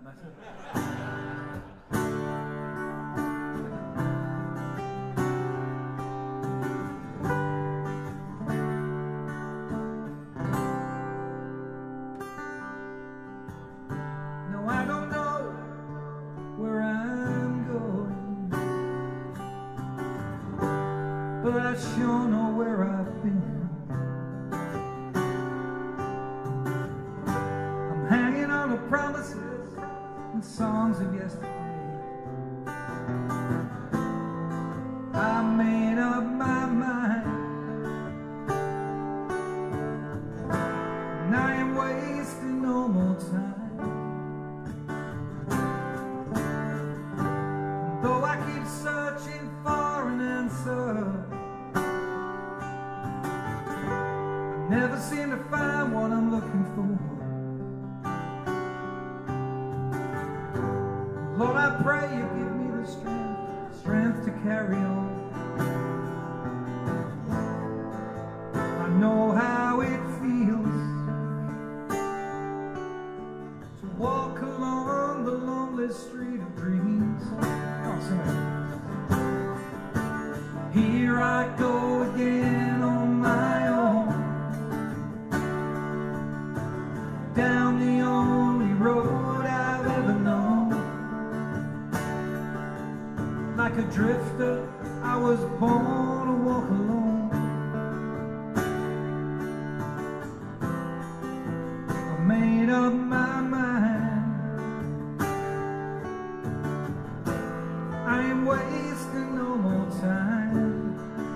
No, I don't know where I'm going, but I sure know where I've been. I'm hanging on the promises and songs of yesterday. I made up my mind, and I ain't wasting no more time. Though I keep searching for an answer, I never seem to find what I'm looking for. Lord, I pray you give me the strength to carry on. I know how it feels to walk along the lonely street of dreams. Oh, here I go again on my own, down the only road I've ever known. Like a drifter, I was born to walk alone. I made up my mind, I ain't wasting no more time.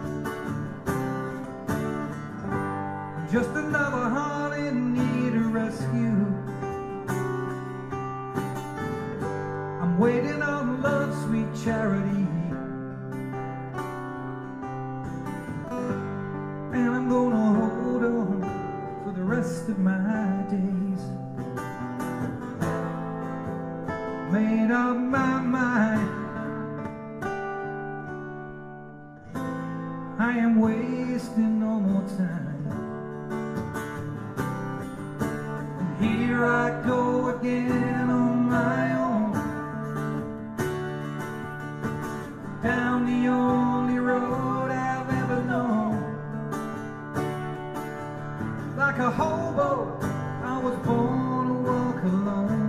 I'm just another heart in need of rescue. I'm waiting on love's sweet charity, and I'm gonna hold on for the rest of my days. Made up my mind, I ain't wasting no more time. And here I go again on my own, down the only road I've ever known. Like a hobo, I was born to walk alone.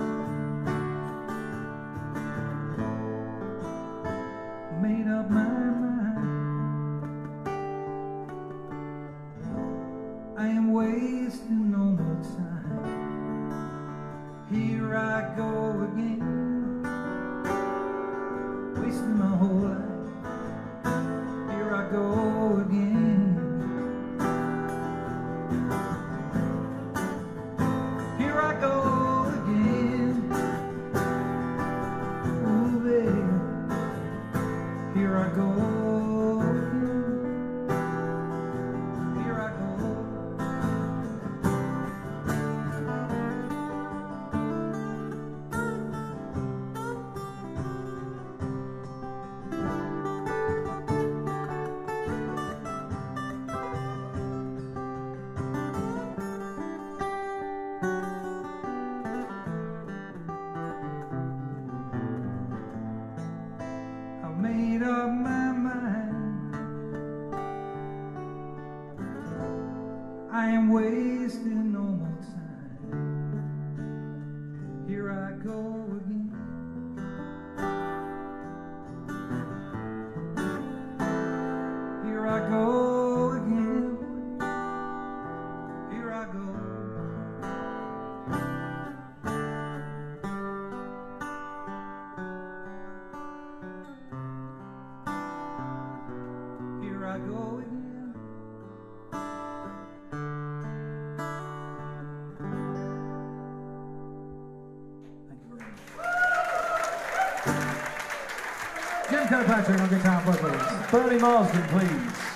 Made up my mind, I ain't wasting no more time. Here I go again, wasting my whole life. Here I go again. Here I go again. Ooh, baby. Here I go again. Here I go. Made up my mind, I am wasting no more time. Here I go again. Here I go again. Here I go. Here I go again. Thank you very much. Jim Kirkpatrick on guitar, please. Bernie Marsden, please.